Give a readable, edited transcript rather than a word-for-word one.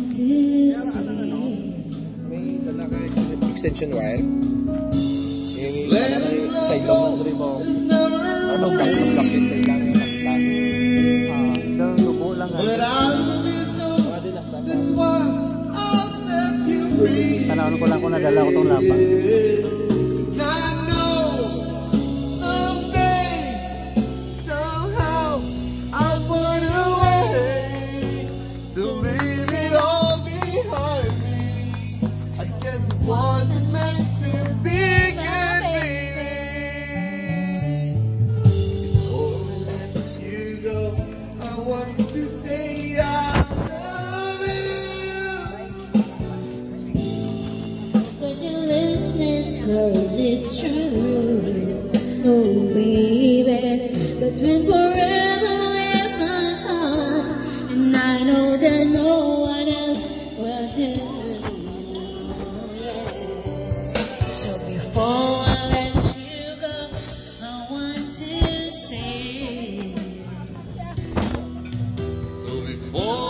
May lalaki extension wire. Yung sa ilong mo. Mas kapit sa ilang. Daw lubo lang nga. Tanawin ko lang kung nadala ko tong lapa. Wasn't meant to be good, baby. Before I let you go, I want to say I love you. But you're listening, 'cause it's true. Oh, baby, but when forever in my heart, and I know that no one else will do. So before I let you go, I want to say. So before